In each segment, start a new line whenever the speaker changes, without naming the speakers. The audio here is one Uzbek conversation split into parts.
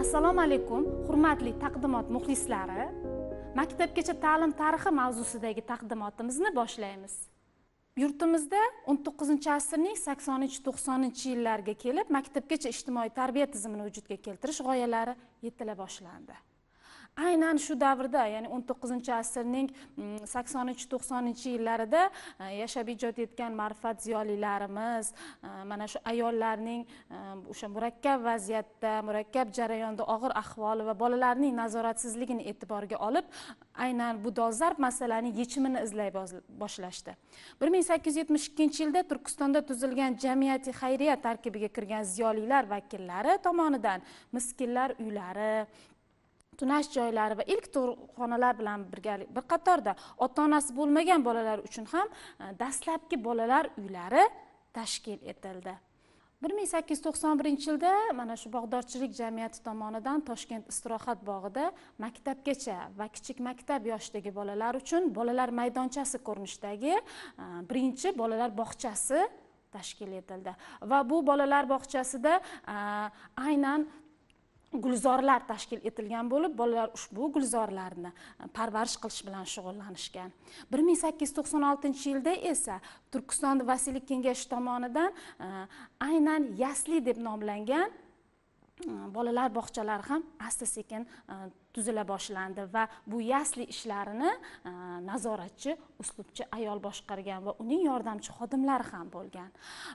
Assalomu alaykum, hurmatli taqdimot muxlislari. Maktabgacha ta'lim tarixi mavzusidagi taqdimotimizni boshlaymiz. Yurtimizda 19-asrning 80-90-yillarga kelib maktabgacha ijtimoiy tarbiya tizimini vujudga keltirish g'oyalari yetila boshlandi. Aynan shu davrda, ya'ni 19-asrning 80-90-yillarida yashab ijod etgan ma'rifat ziyolilarimiz mana shu ayollarning o'sha murakkab vaziyatda, murakkab jarayonda og'ir ahvoli va bolalarning nazoratsizligini e'tiborga olib, aynan bu dolzarb masalaning yechimini izlay boshlashdi. 1872-yilda Turkistonda tuzilgan jamiyati xayriya tarkibiga kirgan ziyolilar vakillari tomonidan miskinlar uylari, tunash joylari va ilk tug'ruqxonalar bilan birgalikda bir qatorda ota-onasi bo'lmagan bolalar uchun ham dastlabki bolalar uylari tashkil etildi. 1891-yilda mana shu bog'dorchilik jamiyati tomonidan Toshkent istirohat bog'ida maktabgacha va kichik maktab yoshidagi bolalar uchun bolalar maydonchasi ko'rinishidagi birinchi bolalar bog'chasi tashkil etildi va bu bolalar bog'chasida aynan gulzorlar tashkil etilgan bo'lib, bolalar ushbu gulzorlarni parvarish qilish bilan shug'ullanishgan. 1896-yilda esa Turkiston vasiylik kengashi tomonidan aynan yasli deb nomlangan bolalar bog'chalari ham asta-sekin tuzila boshlandi va bu yasli ishlarini nazoratchi, uslubchi ayol boshqargan va uning yordamchi xodimlari ham bo'lgan.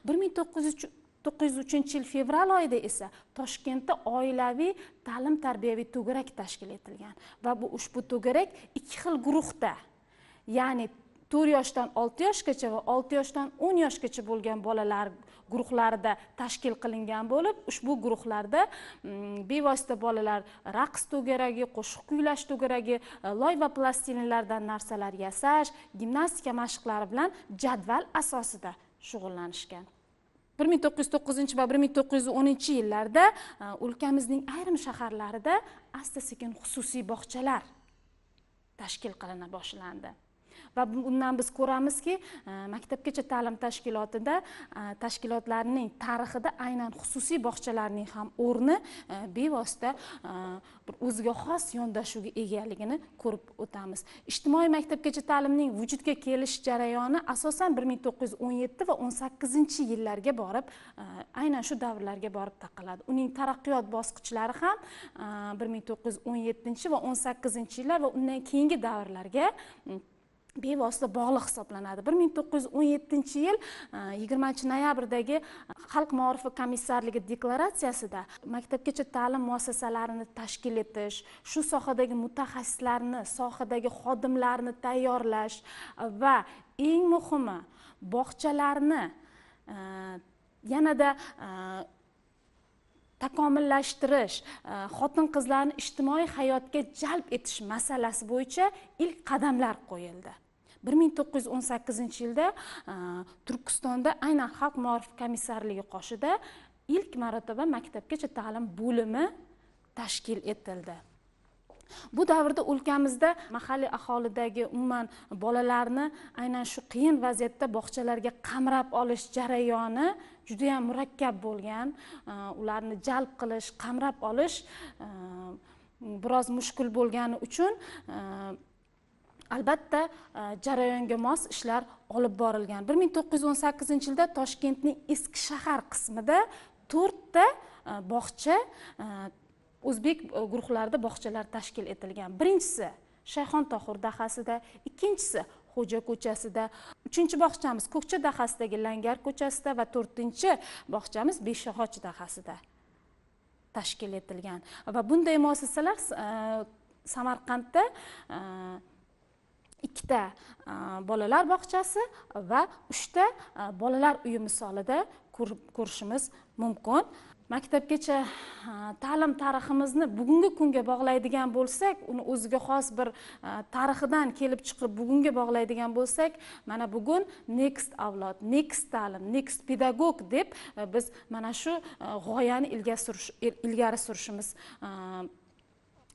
1903-yil fevral oyida esa Toshkentda oilaviy ta'lim-tarbiyaviy to'garak tashkil etilgan va bu ushbu to'garak ikki xil guruhda, ya'ni 4 yoshdan 6 yoshgacha va 6 yoshdan 10 yoshgacha bo'lgan bolalar guruhlarida tashkil qilingan bo'lib, ushbu guruhlarda bevosita bolalar raqs to'garagi, qo'shiq kuylash to'garagi, loy va plastilinlardan narsalar yasash, gimnastika mashqlari bilan jadval asosida shug'ullanishgan. 1909 va 1910-yillarda o'lkamizning ayrim shaharlarida asta-sekin xususiy bog'chalar tashkil qilina boshlandi. Va bundan biz ko'ramizki, maktabgacha ta'lim tashkilotlarining tarixida aynan xususiy bog'chalarning ham o'rni bevosita bir o'ziga xos yondashuvga egaligini ko'rib o'tamiz. Ijtimoiy maktabgacha ta'limning vujudga kelish jarayoni asosan 1917 va 18-yillarga borib, aynan shu davrlarga borib taqaladi. Uning taraqqiyot bosqichlari ham 1917 va 18-yillar va undan keyingi davrlarga bevosita bog'liq hisoblanadi. 1917-yil 20-noyabrdagi Xalq maorifi komissarligi deklaratsiyasida maktabgacha ta'lim muassasalarini tashkil etish, shu sohadagi mutaxassislarni, sohadagi xodimlarni tayyorlash va eng muhimi bog'chalarni yanada takomillashtirish, xotin-qizlarni ijtimoiy hayotga jalb etish masalasi bo'yicha ilk qadamlar qo'yildi. 1918-yilda Turkistonda aynan Xalq maorifi komissarligi qoshida ilk marotaba maktabgacha ta'lim bo'limi tashkil etildi. Bu davrda o'lkamizda mahalliy aholidagi umuman bolalarni aynan shu qiyin vaziyatda bog'chalarga qamrab olish jarayoni juda ham murakkab bo'lgan. Ularni jalb qilish, qamrab olish biroz mushkul bo'lgani uchun albatta jarayonga mos ishlar olib borilgan. 1918-yilda Toshkentning eski shahar qismida 4 ta bog'cha o'zbek guruhlarida bog'chalar tashkil etilgan. Birinchisi Shayxontohur dahasida, ikkinchisi Xo'ja ko'chasida, 3-bog'chamiz Ko'kcha dahasidagi Langar ko'chasida va 4-bog'chamiz Beshag'och dahasida tashkil etilgan. Va bunday muassasalar Samarqandda 2 ta bolalar bog'chasi va 3 ta bolalar uyi misolida ko'rishimiz mumkin. Maktabgacha ta'lim tariximizni bugungi kunga bog'laydigan bo'lsak, uni o'ziga xos bir tarixidan kelib chiqib bugunga bog'laydigan bo'lsak, mana bugun next avlod, next ta'lim, next pedagog deb biz mana shu g'oyani ilgari surishimiz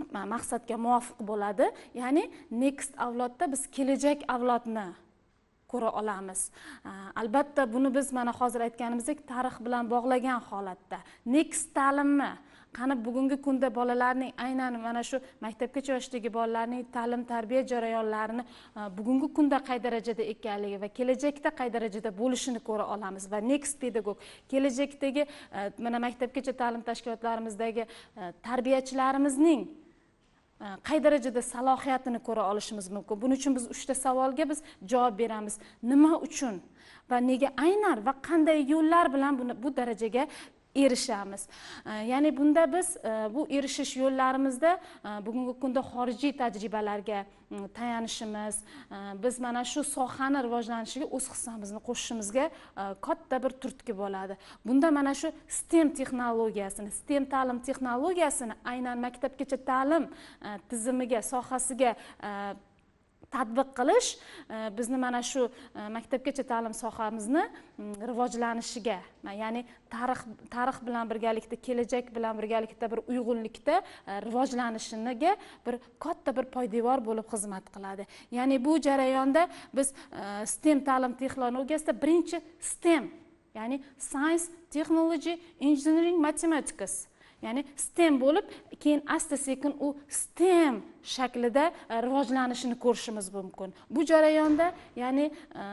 maqsadga muvofiq bo'ladi. Ya'ni next avlodda biz kelajak avlodni ko'ra olamiz. Albatta buni biz mana hozir aytganimizdek tarix bilan bog'lagan holatda. Next ta'limmi? Qani bugungi kunda bolalarning aynan mana shu maktabgacha yoshdagi bolalarning ta'lim tarbiya jarayonlarini bugungi kunda qay darajada ekanligi va kelajakda qay darajada bo'lishini ko'ra olamiz. Va next pedagog kelajakdagi mana maktabgacha ta'lim tashkilotlarimizdagi tarbiyachilarimizning qay darajada salohiyatini ko'ra olishimiz mumkin. Buning uchun biz 3 ta savolga biz javob beramiz. Nima uchun va nega aynan va qanday yo'llar bilan bu darajaga erishamiz. Ya'ni bunda biz bu erishish yo'llarimizda bugungi kunda xorijiy tajribalarga tayanishimiz, biz mana shu sohani rivojlanishiga o'z hissamizni qo'shishimizga katta bir turtki bo'ladi. Bunda mana shu STEM texnologiyasini, STEM ta'lim texnologiyasini aynan maktabgacha ta'lim tizimiga, sohasiga tatbiq qilish bizni mana shu maktabgacha ta'lim sohamizni rivojlanishiga, ya'ni tarix bilan birgalikda, kelajak bilan birgalikda bir uyg'unlikda rivojlanishiga bir katta bir poydevor bo'lib xizmat qiladi. Ya'ni bu jarayonda biz STEM ta'lim texnologiyasida birinchi STEM, ya'ni Science, Technology, Engineering, Mathematics, ya'ni STEM bo'lib, keyin asta-sekin u STEM shaklida rivojlanishini ko'rishimiz mumkin. Bu jarayonda, ya'ni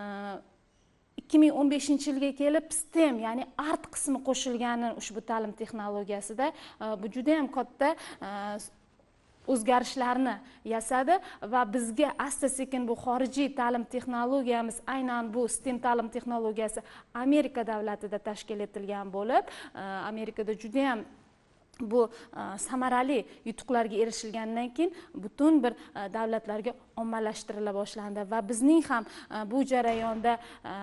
2015-yilga kelib STEM, ya'ni art qismi qo'shilgani ushbu ta'lim texnologiyasida bu juda ham katta o'zgarishlarni yasadi va bizga asta-sekin bu xorijiy ta'lim texnologiyamiz, aynan bu STEM ta'lim texnologiyasi Amerika davlatida tashkil etilgan bo'lib, Amerikada juda ham bu samarali yutuqlarga erishilgandan keyin butun bir davlatlarga ommalashtirila boshlandi va bizning ham bu jarayonda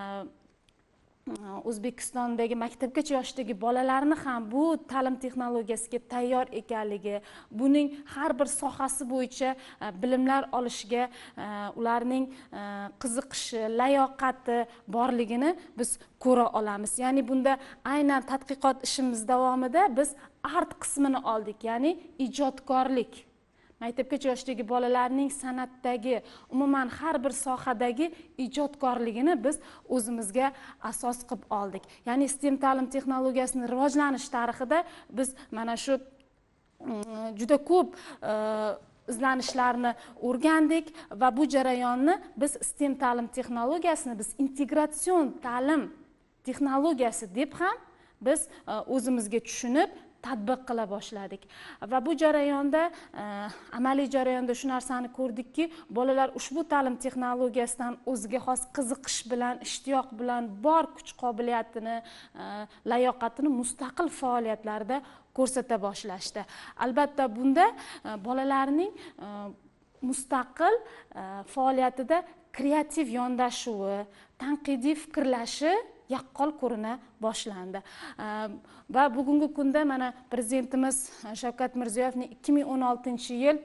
O'zbekistondagi maktabgacha yoshdagi bolalarni ham bu ta'lim texnologiyasiga tayyor ekanligi, buning har bir sohasi bo'yicha bilimlar olishiga ularning qiziqishi, layoqati borligini biz ko'ra olamiz. Ya'ni bunda aynan tadqiqot ishimiz davomida biz art qismini oldik, ya'ni ijodkorlik. Maktabgacha yoshdagi bolalarning san'atdagi, umuman har bir sohadagi ijodkorligini biz o'zimizga asos qilib oldik. Ya'ni STEM ta'lim texnologiyasini rivojlanish tarixida biz mana shu juda ko'p izlanishlarni o'rgandik va bu jarayonni biz STEM ta'lim texnologiyasini biz integratsion ta'lim texnologiyasi deb ham biz o'zimizga tushunib tatbiq qila boshladik. Va bu jarayonda, amaliy jarayonda shu narsani ko'rdikki, bolalar ushbu ta'lim texnologiyasidan o'ziga xos qiziqish bilan, ishtiyoq bilan bor kuch qobiliyatini, layoqatini mustaqil faoliyatlarda ko'rsata boshlashdi. Albatta bunda bolalarning mustaqil faoliyatida kreativ yondashuvi, tanqidiy fikrlashi yaqqol ko'rina boshlandi. Va bugungi kunda mana prezidentimiz Shavkat Mirziyoyevning 2016-yil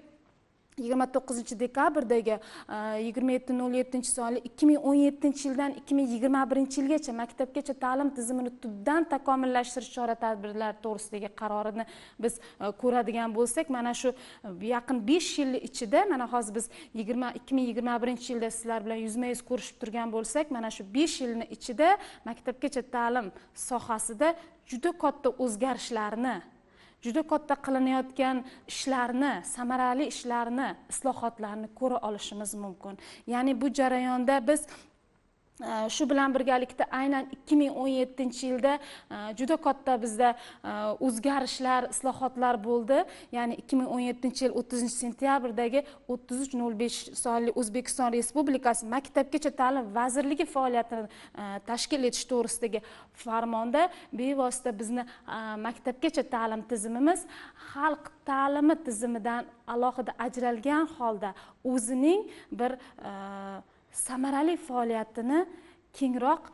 29-dekabrdagi 27.07 sonli 2017-yildan 2021-yilgacha maktabgacha ta'lim tizimini tubdan takomillashtirish chora-tadbirlari to'g'risidagi qarorini biz ko'radigan bo'lsak, mana shu yaqin 5 yil ichida, mana hozir biz 2021-yilda sizlar bilan yuzma-yuz ko'rishib turgan bo'lsak, mana shu 5 yilning ichida maktabgacha ta'lim sohasida juda katta o'zgarishlarni, juda katta qilinayotgan ishlarni, samarali ishlarni, islohotlarni ko'ra olishimiz mumkin. Ya'ni bu jarayonda biz shu bilan birgalikda aynan 2017-yilda juda katta bizda o'zgarishlar, islohotlar bo'ldi. Ya'ni 2017-yil 30-sentyabrdagi 33.05 sonli O'zbekiston Respublikasi Maktabgacha ta'lim vazirligi faoliyatini tashkil etish to'g'risidagi farmonda bevosita bizni maktabgacha ta'lim tizimimiz xalq ta'limi tizimidan alohida ajralgan holda o'zining bir samarali faoliyatini kengroq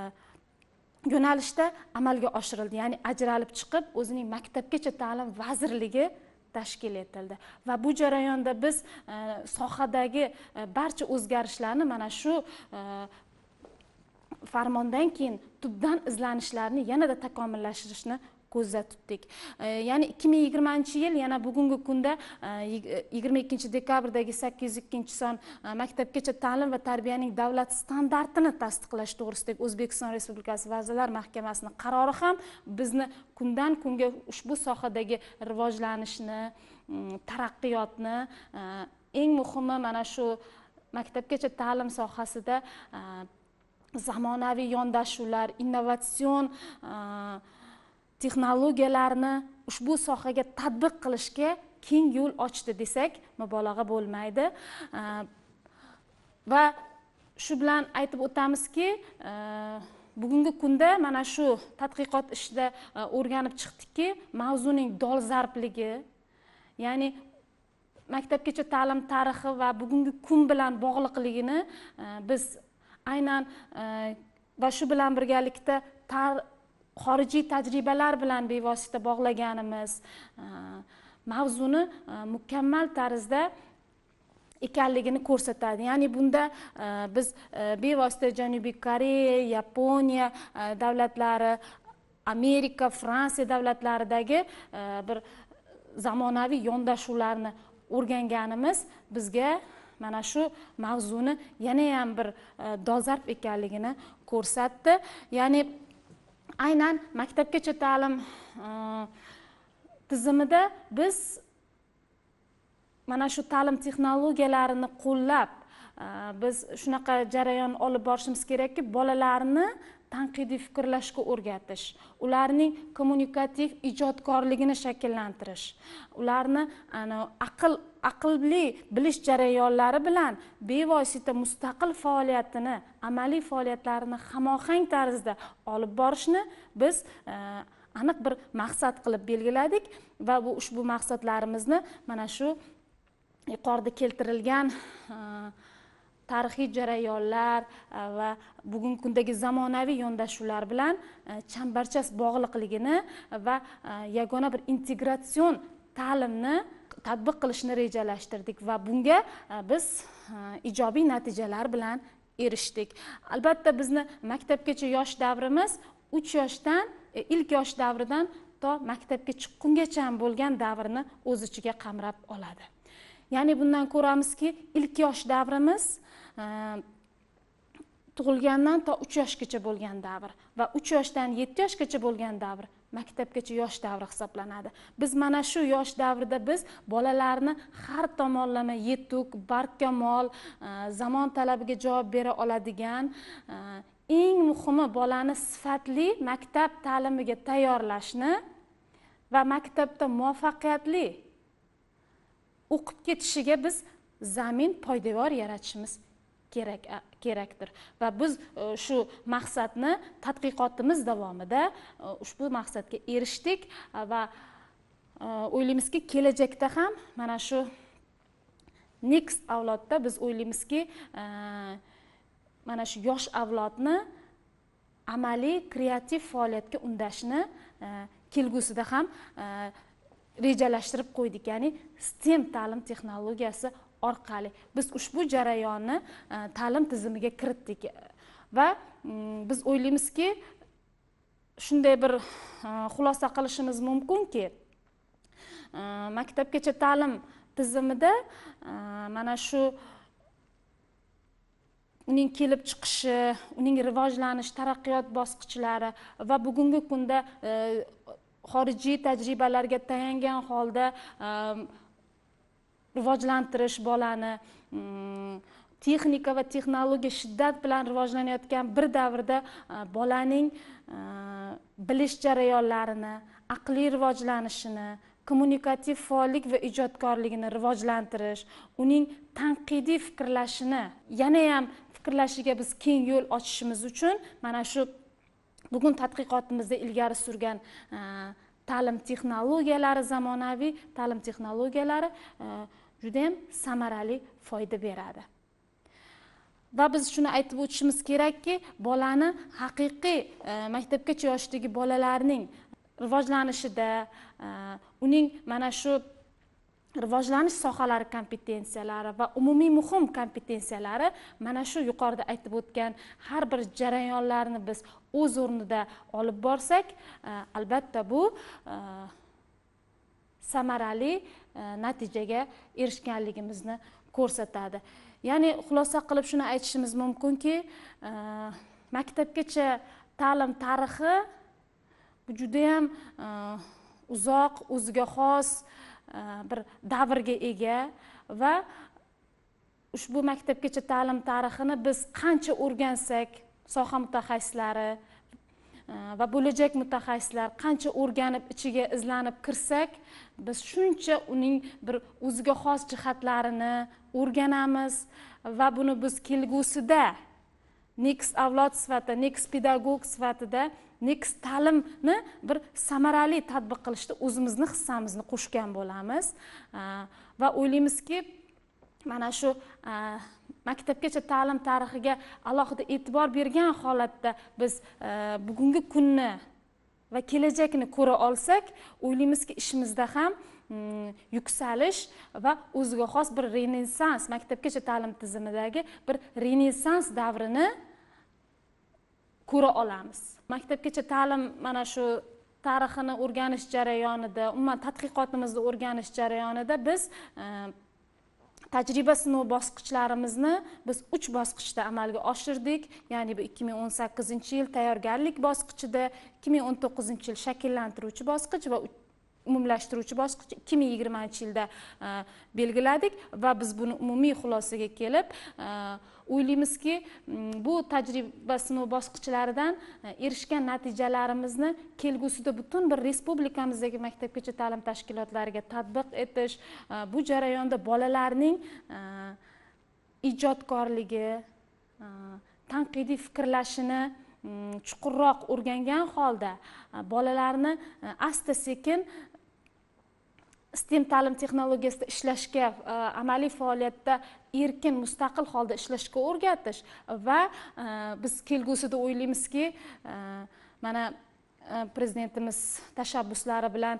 yo'nalishda amalga oshirildi. Ya'ni ajralib chiqib, o'zining maktabgacha ta'lim vazirligi tashkil etildi. Va bu jarayonda biz sohadagi barcha o'zgarishlarni mana shu farmondan keyin tubdan izlanishlarni yanada takomillashtirishni ko'zda tutdik. Ya'ni 2020-yil yana bugungi kunda 22-dekabrdagi 802-son Maktabgacha ta'lim va tarbiyaning davlat standartini tasdiqlash to'g'risidagi O'zbekiston Respublikasi Vazirlar Mahkamasining qarori ham bizni kundan kunga ushbu sohadagi rivojlanishni, taraqqiyotni, eng muhimi mana shu maktabgacha ta'lim sohasida zamonaviy yondashuvlar, innovatsion texnologiyalarni ushbu sohaga tatbiq qilishga keng yo'l ochdi desak mubolag'a bo'lmaydi. Va shu bilan aytib o'tamizki, bugungi kunda mana shu tadqiqot ishida o'rganib chiqdikki, mavzuning dolzarbligi, ya'ni maktabgacha ta'lim tarixi va bugungi kun bilan bog'liqligini biz aynan va shu bilan birgalikda xorijiy tajribalar bilan bevosita bog'laganimiz mavzuni mukammal tarzda ekanligini ko'rsatadi. Ya'ni bunda biz bevosita Janubiy Koreya, Yaponiya davlatlari, Amerika, Fransiya davlatlaridagi bir zamonaviy yondashuvlarni o'rganganimiz bizga mana shu mavzuni yana ham bir dolzarb ekanligini ko'rsatdi. Ya'ni aynan maktabgacha ta'lim tizimida biz mana shu ta'lim texnologiyalarini qo'llab biz shunaqa jarayon olib borishimiz kerakki, bolalarni tanqidiy fikrlashga o'rgatish, ularning kommunikativ ijodkorligini shakllantirish, ularni aqlli bilish jarayonlari bilan bevosita mustaqil faoliyatini, amaliy faoliyatlarini hamohang tarzda olib borishni biz aniq bir maqsad qilib belgiladik va bu ushbu maqsadlarimizni mana shu yuqorida keltirilgan tarixiy jarayonlar va bugungi kundagi zamonaviy yondashuvlar bilan chambarchas bog'liqligini va yagona bir integratsion ta'limni tatbiq qilishni rejalashtirdik va bunga biz ijobiy natijalar bilan erishdik. Albatta bizni maktabgacha yosh davrimiz 3 yoshdan, ilk yosh davridan to maktabga chiqqungacha bo'lgan davrni o'z ichiga qamrab oladi. Ya'ni bundan ko'ramizki, ilk yosh davrimiz tug'ilgandan to 3 yoshgacha bo'lgan davr va 3 yoshdan 7 yoshgacha bo'lgan davr maktabgacha yosh davri hisoblanadi. Biz mana shu yosh davrida biz bolalarni har tomonlama yetuk, barkamol, zamon talabiga javob bera oladigan, eng muhimi bolani sifatli maktab ta'limiga tayyorlashni va maktabda muvaffaqiyatli o'qib ketishiga biz zamin, poydevor yaratishimiz kerakdir. Va biz shu maqsadni tadqiqotimiz davomida ushbu maqsadga erishdik va o'ylaymizki, kelajakda ham mana shu next avlodda biz o'ylaymizki, mana shu yosh avlodni amaliy, kreativ faoliyatga undashni kelgusida ham rejalashtirib qo'ydik. Ya'ni STEM ta'lim texnologiyasi orqali biz ushbu jarayonni ta'lim tizimiga kiritdik va biz o'ylaymizki, shunday bir xulosa qilishimiz mumkinki, maktabgacha ta'lim tizimida mana shu uning kelib chiqishi, uning rivojlanish, taraqqiyot bosqichlari va bugungi kunda xorijiy tajribalarga tayangan holda rivojlantirish bolani, texnika va texnologiya shiddat bilan rivojlanayotgan bir davrda bolaning bilish jarayonlarini, aqliy rivojlanishini, kommunikativ faollik va ijodkorligini rivojlantirish, uning tanqidiy fikrlashini, yana ham fikrlashiga biz keng yo'l ochishimiz uchun mana shu bugun tadqiqotimizda ilgari surgan ta'lim texnologiyalari, zamonaviy ta'lim texnologiyalari juda ham samarali foyda beradi. Va biz shuni aytib o'tishimiz kerakki, bolani haqiqiy maktabgacha yoshdagi bolalarning rivojlanishida, uning mana shu rivojlanish sohalari kompetensiyalari va umumiy muhim kompetensiyalari mana shu yuqorida aytib o'tgan har bir jarayonlarni biz o'z o'rnida olib borsak, albatta bu samarali natijaga erishganligimizni ko'rsatadi. Ya'ni xulosa qilib shuni aytishimiz mumkinki, maktabgacha ta'lim tarixi bu juda ham uzoq, o'ziga xos bir davrga ega va ushbu maktabgacha ta'lim tarixini biz qancha o'rgansak, soha mutaxassislari va bo'lajak mutaxassislar qancha o'rganib, ichiga izlanib kirsak, biz shuncha uning bir o'ziga xos jihatlarini o'rganamiz va buni biz kelgusida next avlod sifatida, next pedagog sifatida, next ta'limni bir samarali tatbiq qilishda o'zimizni hissamizni qo'shgan bo'lamiz va o'ylaymizki, mana shu maktabgacha ta'lim tarixiga alohida e'tibor bergan holatda biz bugungi kunni va kelajakni ko'ra olsak, o'ylaymizki, ishimizda ham yuksalish va o'ziga xos bir renessans, maktabgacha ta'lim tizimidagi bir renessans davrini ko'ra olamiz. Maktabgacha ta'lim mana shu tarixini o'rganish jarayonida, umuman tadqiqotimizni o'rganish jarayonida biz tajriba sinov bosqichlarimizni biz 3 bosqichda amalga oshirdik. Ya'ni bu 2018-yil tayyorgarlik bosqichida, 2019-yil shakllantiruvchi bosqich va umumlashtiruvchi bosqich 2020-yilda belgiladik va biz buni umumiy xulosaga kelib o'ylaymizki, bu tajriba sinov bosqichlaridan erishgan natijalarimizni kelgusida butun bir respublikamizdagi maktabgacha ta'lim tashkilotlariga tatbiq etish, bu jarayonda bolalarning ijodkorligi, tanqidiy fikrlashini chuqurroq o'rgangan holda bolalarni asta-sekin STEM ta'lim texnologiyasida ishlashga, amaliy faoliyatda erkin, mustaqil holda ishlashga o'rgatish va biz kelgusida o'ylaymizki, mana prezidentimiz tashabbuslari bilan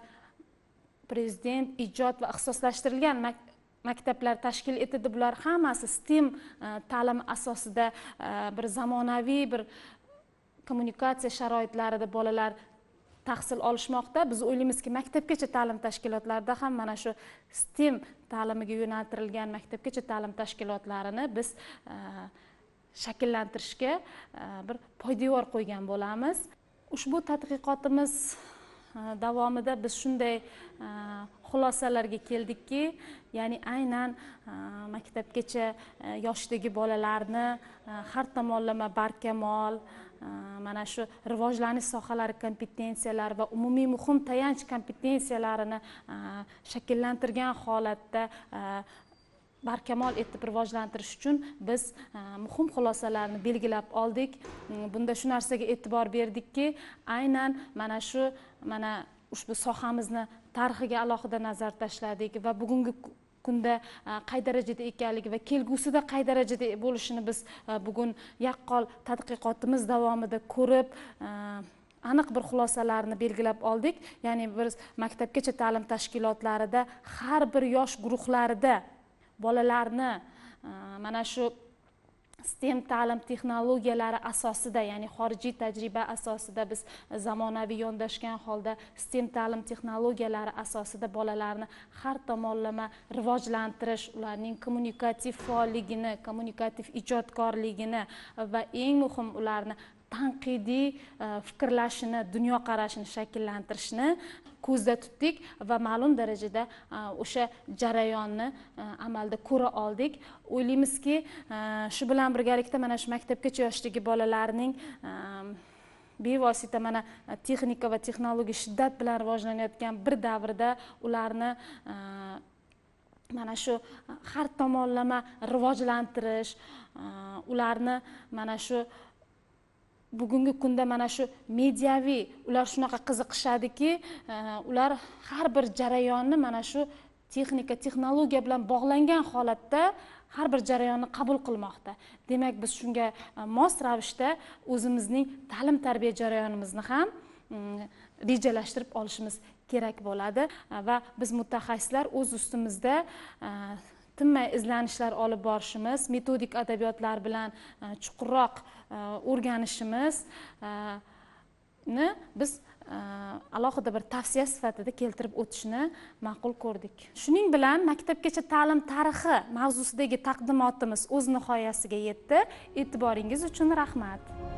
prezident ijod va ixtisoslashtirilgan maktablar tashkil etildi. Bular hammasi STEM ta'lim asosida bir zamonaviy bir kommunikatsiya sharoitlarida bolalar tahsil olishmoqda. Biz o'ylaymizki, maktabgacha ta'lim tashkilotlarida ham mana shu STEM ta'limiga yo'naltirilgan maktabgacha ta'lim tashkilotlarini biz shakllantirishga bir poydevor qo'ygan bo'lamiz. Ushbu tadqiqotimiz davomida biz shunday xulosalarga keldikki, ya'ni aynan maktabgacha yoshdagi bolalarni har tomonlama barkamol, mana shu rivojlanish sohalari kompetensiyalari va umumiy muhim tayanch kompetensiyalarini shakllantirgan holatda barkamol etib rivojlantirish uchun biz muhim xulosalarni belgilab oldik. Bunda shu narsaga e'tibor berdikki, aynan mana ushbu sohamizni tarixiga alohida nazar tashladik va bugungi kunda qay darajada ekanligi va kelgusida qay darajada bo'lishini biz bugun yaqqol tadqiqotimiz davomida ko'rib, aniq bir xulosalarni belgilab oldik. Ya'ni biz maktabgacha ta'lim tashkilotlarida har bir yosh guruhlarida bolalarni mana shu STEM ta'lim texnologiyalari asosida, ya'ni xorijiy tajriba asosida biz zamonaviy yondashgan holda STEM ta'lim texnologiyalari asosida bolalarni har tomonlama rivojlantirish, ularning kommunikativ faolligini, kommunikativ ijodkorligini va eng muhim ularni tanqidiy fikrlashini, dunyoqarashini shakllantirishni ko'zda tutdik va ma'lum darajada o'sha jarayonni amalda ko'ra oldik. O'ylaymizki, shu bilan birgalikda mana shu maktabgacha yoshdagi bolalarning bevosita mana texnika va texnologiya shiddat bilan rivojlanayotgan bir davrda ularni mana shu har tomonlama rivojlantirish, ularni mana shu bugungi kunda mana shu mediaviy ular shunaqa qiziqishadiki, ular har bir jarayonni mana shu texnika, texnologiya bilan bog'langan holatda har bir jarayonni qabul qilmoqda. Demak, biz shunga mos ravishda o'zimizning ta'lim-tarbiya jarayonimizni ham rejalashtirib olishimiz kerak bo'ladi va biz mutaxassislar o'z ustimizda tinmay izlanishlar olib borishimiz, metodik adabiyotlar bilan chuqurroq o'rganishimiz biz alohida bir tavsiya sifatida keltirib o'tishni ma'qul ko'rdik. Shuning bilan maktabgacha ta'lim tarixi mavzusidagi taqdimotimiz o'z nihoyasiga yetdi. E'tiboringiz uchun rahmat.